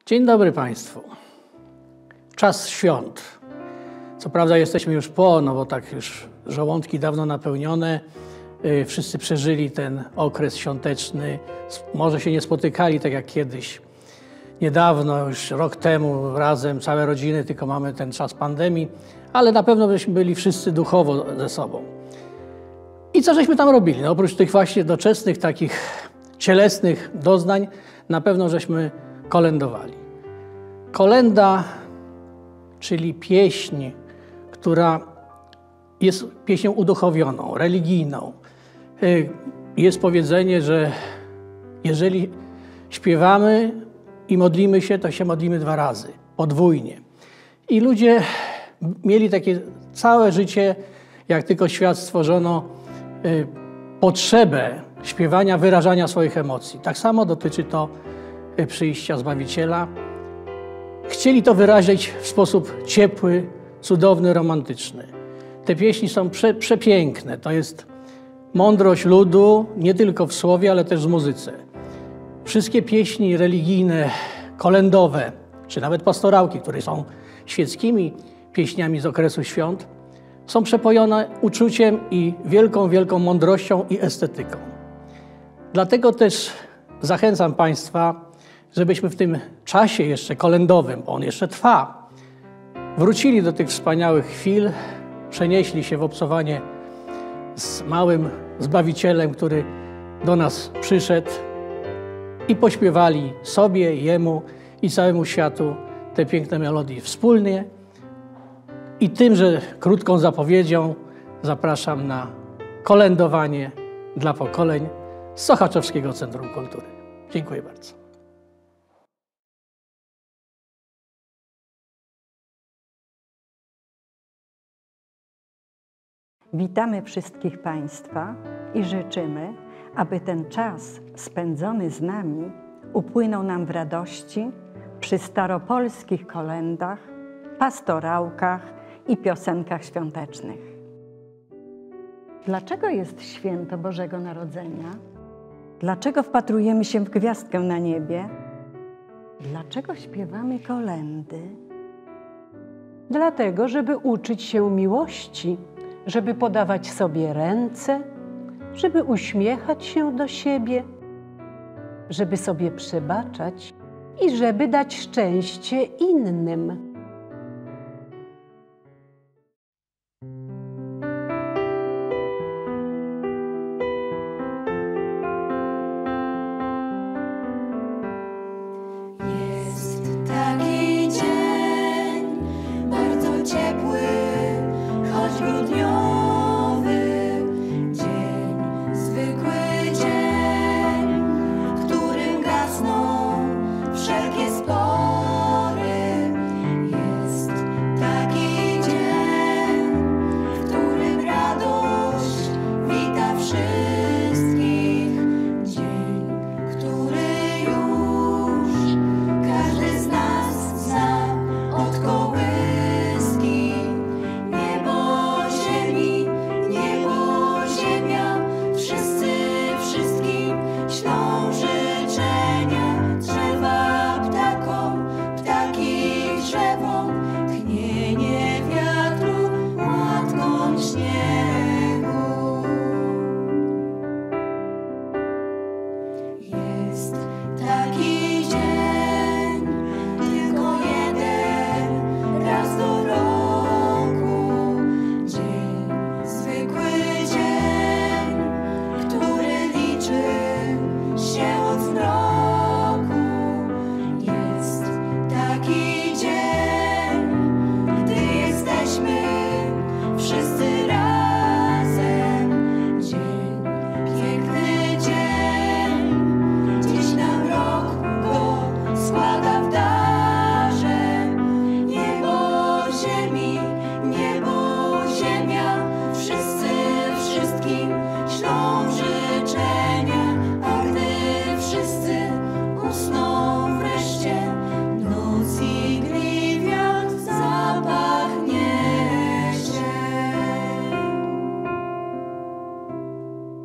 Dzień dobry Państwu. Czas świąt. Co prawda jesteśmy już po, no bo tak już żołądki dawno napełnione. Wszyscy przeżyli ten okres świąteczny. Może się nie spotykali tak jak kiedyś. Niedawno, już rok temu razem, całe rodziny, tylko mamy ten czas pandemii. Ale na pewno byśmy byli wszyscy duchowo ze sobą. I co żeśmy tam robili? No oprócz tych właśnie doczesnych, takich cielesnych doznań, na pewno żeśmy kolędowali. Kolęda, czyli pieśń, która jest pieśnią uduchowioną, religijną. Jest powiedzenie, że jeżeli śpiewamy i modlimy się, to się modlimy 2 razy, podwójnie. I ludzie mieli takie całe życie, jak tylko świat stworzono, potrzebę śpiewania, wyrażania swoich emocji. Tak samo dotyczy to przyjścia Zbawiciela. Chcieli to wyrazić w sposób ciepły, cudowny, romantyczny. Te pieśni są przepiękne. To jest mądrość ludu, nie tylko w słowie, ale też w muzyce. Wszystkie pieśni religijne, kolędowe, czy nawet pastorałki, które są świeckimi pieśniami z okresu świąt, są przepojone uczuciem i wielką mądrością i estetyką. Dlatego też zachęcam Państwa, żebyśmy w tym czasie jeszcze kolędowym, bo on jeszcze trwa, wrócili do tych wspaniałych chwil, przenieśli się w obcowanie z małym Zbawicielem, który do nas przyszedł i pośpiewali sobie, Jemu i całemu światu te piękne melodie wspólnie. I tymże krótką zapowiedzią zapraszam na kolędowanie dla pokoleń z Sochaczewskiego Centrum Kultury. Dziękuję bardzo. Witamy wszystkich Państwa i życzymy, aby ten czas spędzony z nami upłynął nam w radości przy staropolskich kolędach, pastorałkach i piosenkach świątecznych. Dlaczego jest święto Bożego Narodzenia? Dlaczego wpatrujemy się w gwiazdkę na niebie? Dlaczego śpiewamy kolędy? Dlatego, żeby uczyć się miłości, żeby podawać sobie ręce, żeby uśmiechać się do siebie, żeby sobie przebaczać i żeby dać szczęście innym.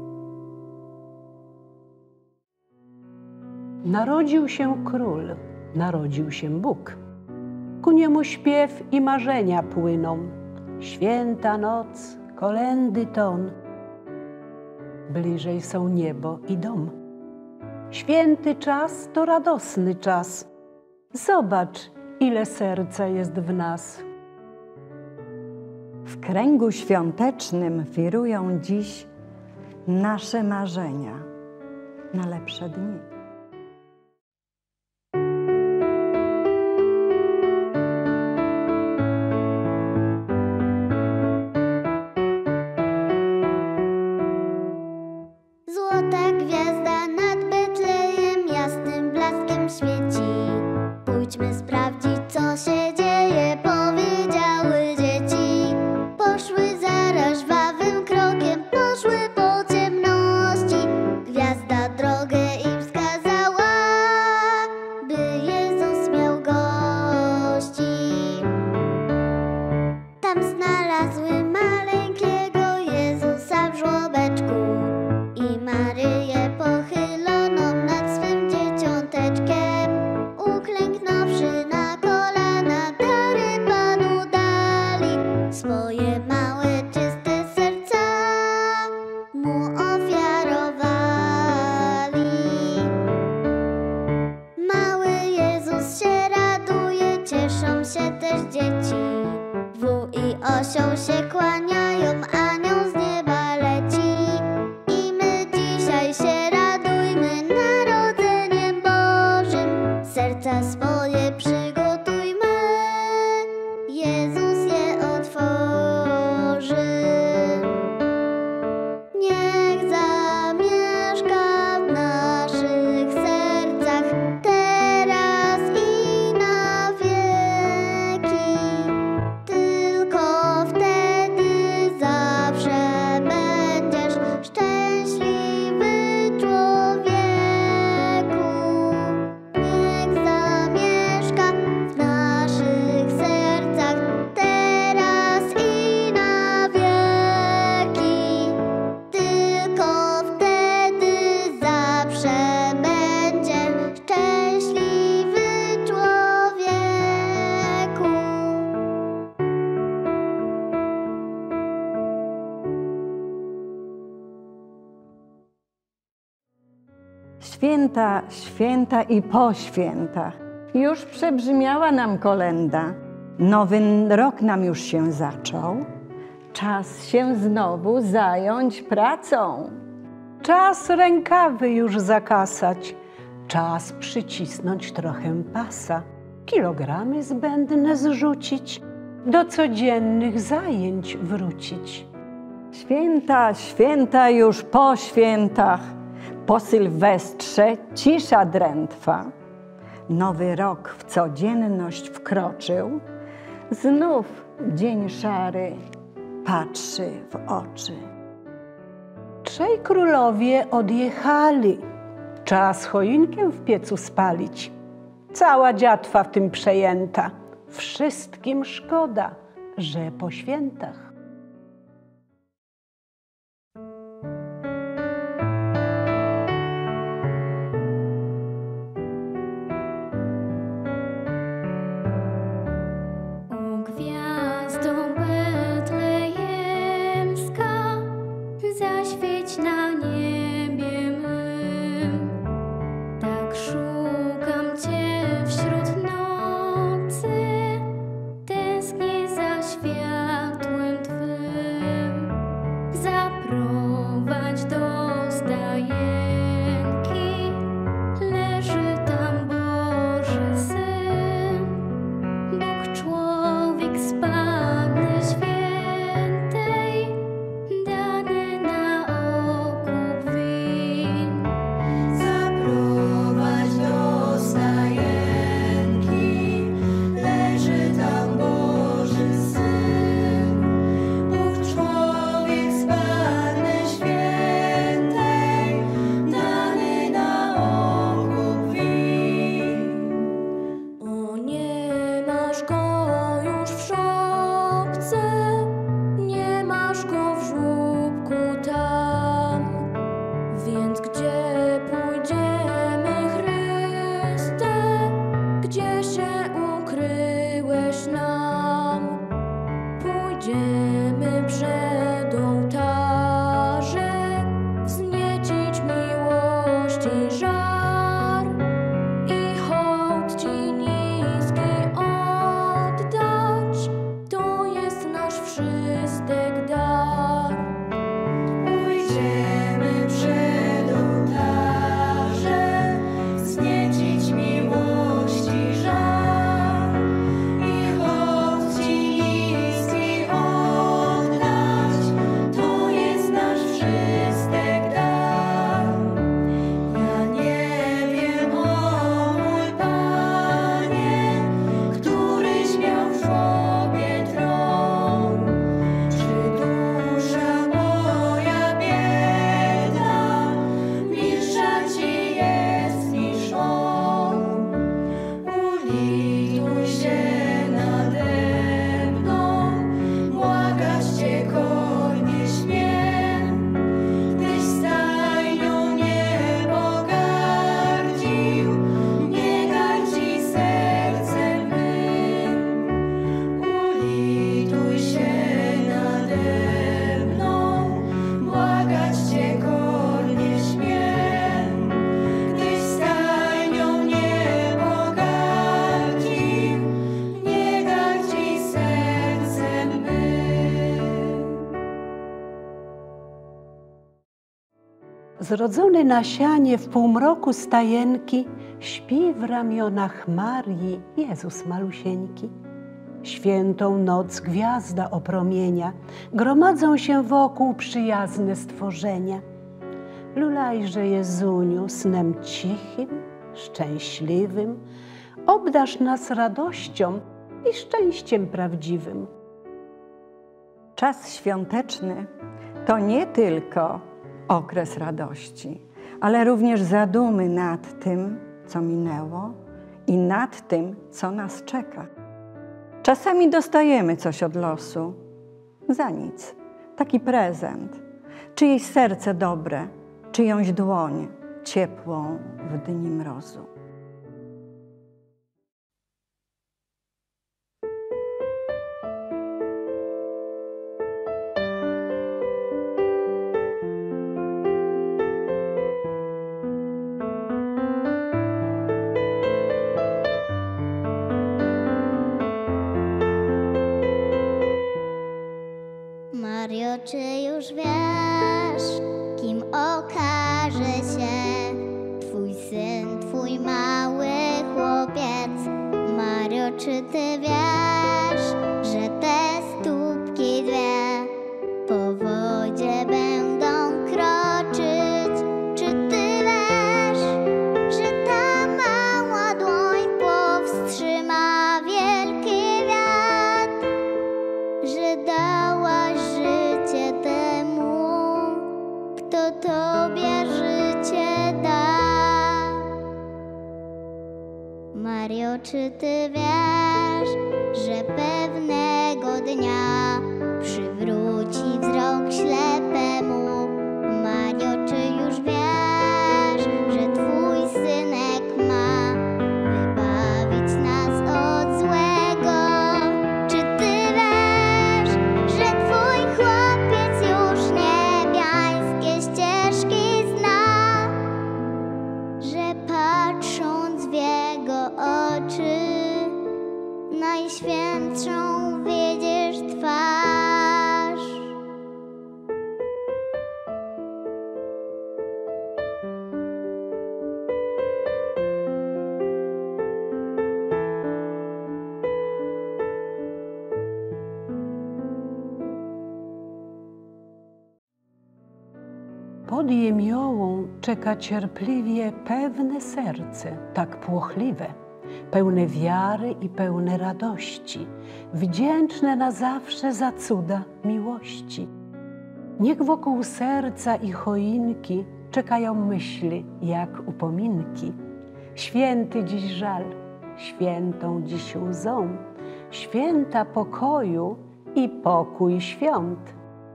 Narodził się król, narodził się Bóg. Ku niemu śpiew i marzenia płyną, święta noc, kolędy ton. Bliżej są niebo i dom. Święty czas to radosny czas. Zobacz, ile serca jest w nas. W kręgu świątecznym wirują dziś nasze marzenia na lepsze dni. Złota gwiazda nad Betlejem jasnym blaskiem świeci. Pójdźmy sprawdzić, co się dzieje, powiedziały dzieci. Poszły zaraz żwawym krokiem, poszły po ciemności. Gwiazda drogę im wskazała, by Jezus miał gości. Tam znalazły maleńkiego Jezusa w żłobeczku i Maryję pochyloną nad swym dzieciąteczkiem. Uklęknąwszy na kolana, dary Panu dali, swoje małe, czyste serca Mu ofiarowali. Mały Jezus się raduje, cieszą się też dzieci. Wół i osioł się kłaniają, anioł z nieba leci. I my dzisiaj się radujmy narodzeniem Bożym. Serca swoje przygotujmy, Jezus je otworzy. Niech zamieszka w naszych sercach teraz i na wieki. Tylko wtedy zawsze będziesz szczęśliwy człowieku. Niech zamieszka w naszych sercach teraz i na wieki. Tylko wtedy zawsze będziesz szczęśliwy człowieku. Święta, święta i po świętach. Już przebrzmiała nam kolenda. Nowy rok nam już się zaczął. Czas się znowu zająć pracą. Czas rękawy już zakasać, czas przycisnąć trochę pasa, kilogramy zbędne zrzucić, do codziennych zajęć wrócić. Święta, święta już po świętach. Po Sylwestrze cisza drętwa. Nowy rok w codzienność wkroczył. Znów dzień szary patrzy w oczy. Trzej królowie odjechali, czas choinkę w piecu spalić. Cała dziatwa w tym przejęta, wszystkim szkoda, że po świętach. O gwiazdo betlejemska, zaświeć na niebie mym. Tak szukam Cię wśród nocy, tęsknię za światłem Zrodzony na sianie w półmroku stajenki, śpi w ramionach Marii Jezus malusieńki. Świętą noc gwiazda opromienia, gromadzą się wokół przyjazne stworzenia. Lulajże Jezuniu snem cichym, szczęśliwym, obdarz nas radością i szczęściem prawdziwym. Czas świąteczny to nie tylko okres radości, ale również zadumy nad tym, co minęło i nad tym, co nas czeka. Czasami dostajemy coś od losu, za nic, taki prezent, czyjeś serce dobre, czyjąś dłoń ciepłą w dni mrozu. Mario, czy już wiesz, kim okaże się twój syn, twój mały chłopiec? Mario, czy ty wiesz, że te stópki dwie po wodzie będą kroczyć? Czy ty wiesz, że ta mała dłoń powstrzyma wielki wiatr? Że dałaś życie temu, kto tobie życie da. Mario, czy ty wiesz, że pewnego dnia przywróci wzrok ślepemu? Mario, czy już wiesz, że twój synek ma wybawić nas od złego? Czy ty wiesz, że twój chłopiec już niebiańskie ścieżki zna? Że patrząc w jego oczy, najświętszą widzisz twarz. Pod jemiołą czeka cierpliwie pewne serce, tak płochliwe, pełne wiary i pełne radości, wdzięczne na zawsze za cuda miłości. Niech wokół serca i choinki czekają myśli jak upominki. Święty dziś żal, świętą dziś łzą, święta pokoju i pokój świąt.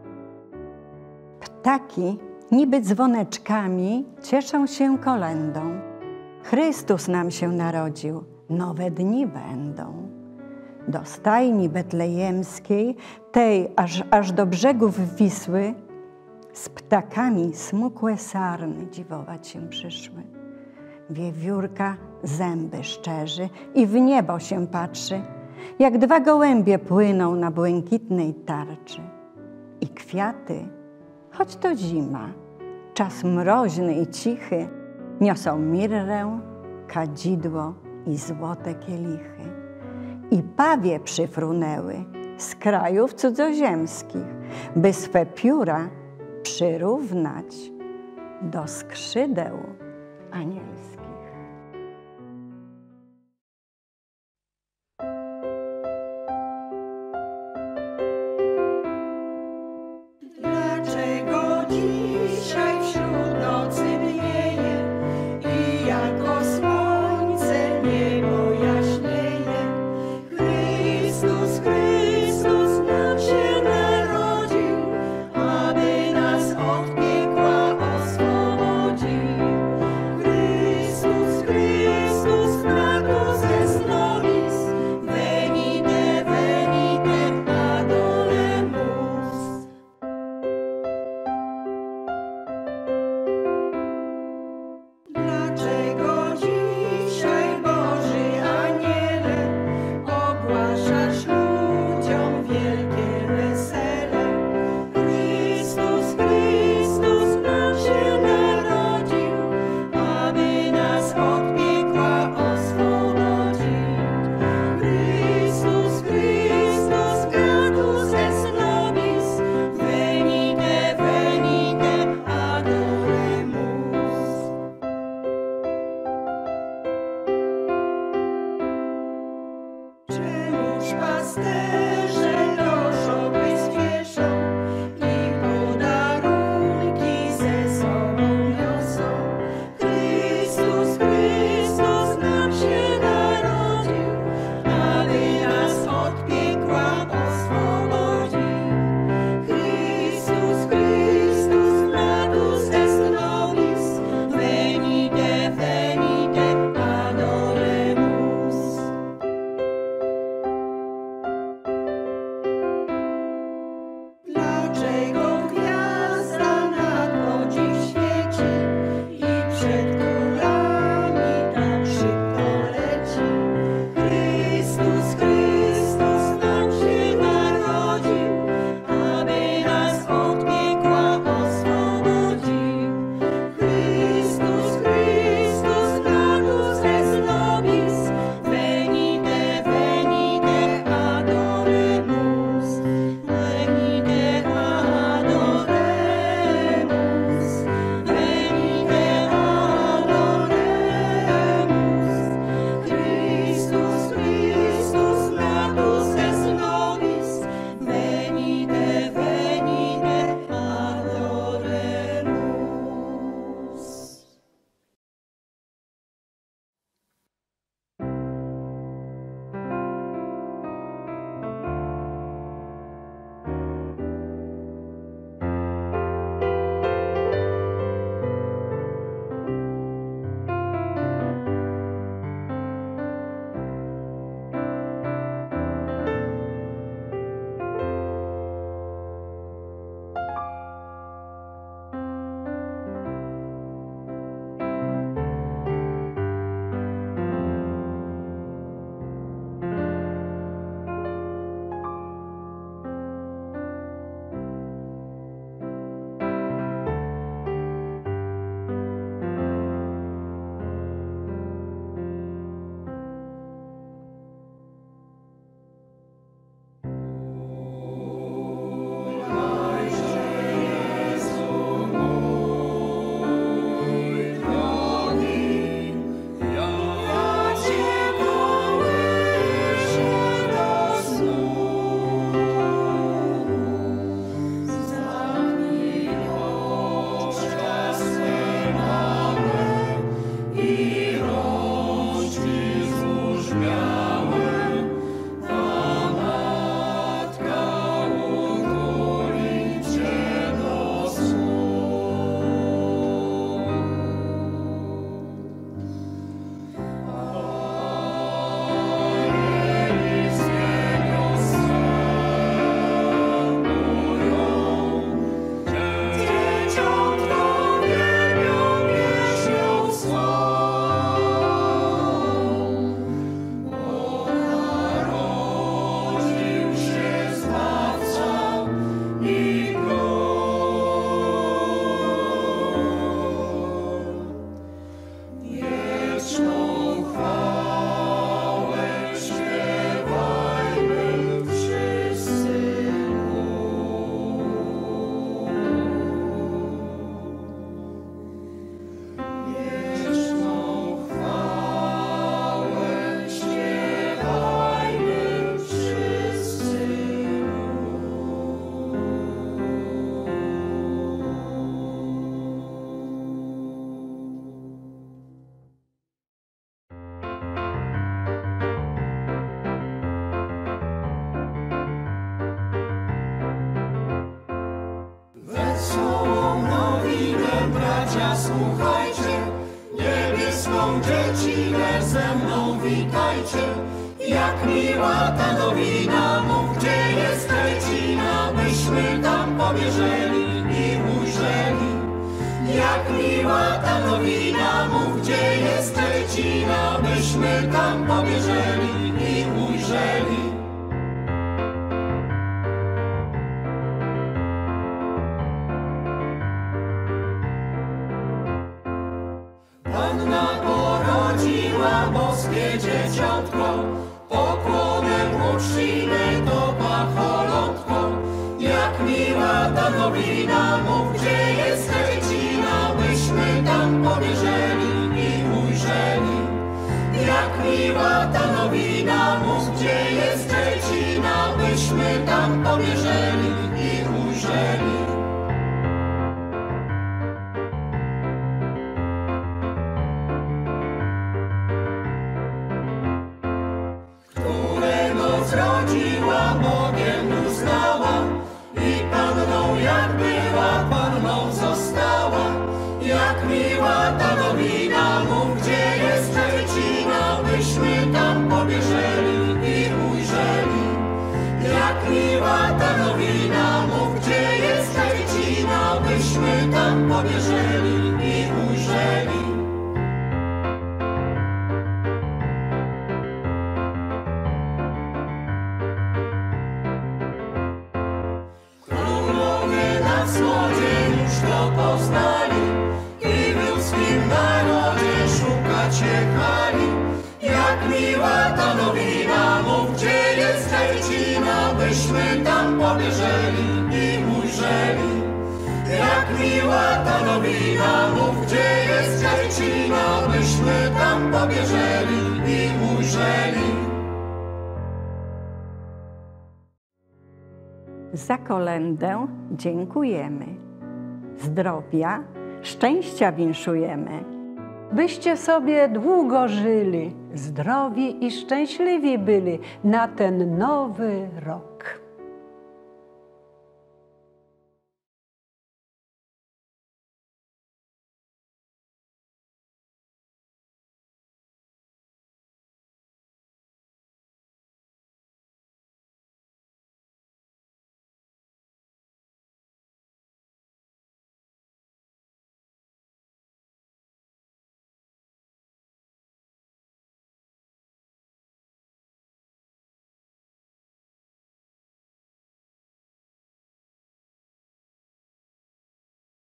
Ptaki niby dzwoneczkami cieszą się kolędą. Chrystus nam się narodził, nowe dni będą. Do stajni betlejemskiej, tej aż do brzegów Wisły, z ptakami smukłe sarny dziwować się przyszły. Wiewiórka zęby szczerzy i w niebo się patrzy, jak dwa gołębie płyną na błękitnej tarczy. I kwiaty, choć to zima, czas mroźny i cichy, niosą mirrę, kadzidło i złote kielichy. I pawie przyfrunęły z krajów cudzoziemskich, by swe pióra przyrównać do skrzydeł anielskich. Dlaczego dzisiaj wśród nocy mieje i jako słońce niebo jaśnieje? Chrystus, Chrystus nam się narodził, aby nas od piekła oswobodził. bracia, słuchajcie, niebieską dziecinę ze mną witajcie. Jak miła ta nowina, mów, gdzie jest Szczecina, byśmy tam pobieżeli i ujrzeli. Jak miła ta nowina, mów, gdzie jest Szczecina, byśmy tam pobieżeli i ujrzeli. Panna porodziła boskie dzieciątko, pokłonem uczcimy to pacholątko. Jak miła ta nowina, mów, gdzie jest Szczecina, byśmy tam pobieżeli i ujrzeli. Jak miła ta nowina, mów, gdzie jest Szczecina, byśmy tam pobieżeli i ujrzeli. Zrodziła, Bogiem uznała i panną jak była, panną została. Jak miła ta nowina, mów, gdzie jest Szczecina, byśmy tam pobieżeli i ujrzeli. Jak miła ta nowina, mów, gdzie jest Szczecina, byśmy tam pobieżeli i ujrzeli. Poznali i w ludzkim narodzie szukać jechali. Jak miła ta nowina, mów, gdzie jest Szczecina, byśmy tam pobieżeli i ujrzeli. Jak miła ta nowina, mów, gdzie jest Szczecina, byśmy tam pobieżeli i ujrzeli. Za kolędę dziękujemy. Zdrowia, szczęścia winszujemy. Byście sobie długo żyli, zdrowi i szczęśliwi byli na ten nowy rok.